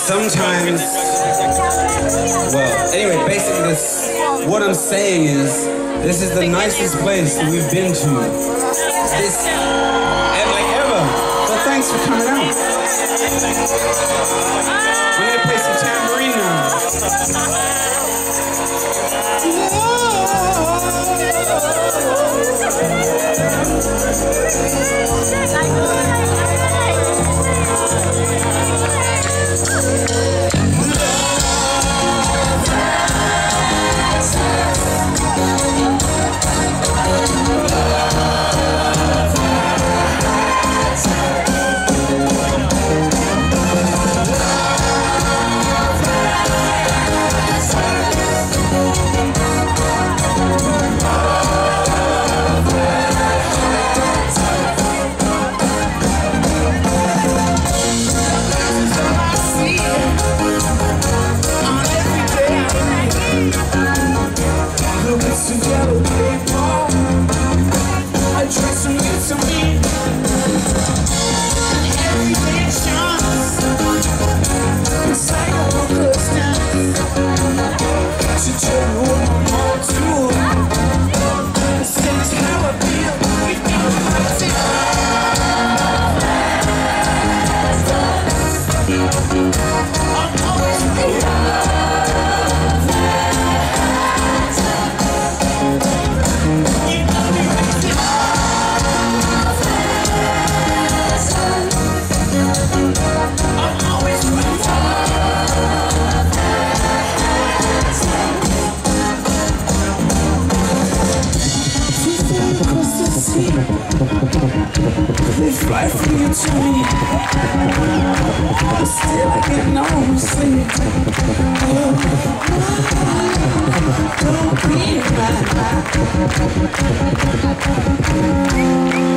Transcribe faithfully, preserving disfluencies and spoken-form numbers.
sometimes, well, anyway, basically this, what I'm saying is, this is the nicest place that we've been to. This, and like ever. So thanks for coming out. I'm gonna play some tambourine now. They fly from you to me, but still I get no sleep. Oh, don't be mad.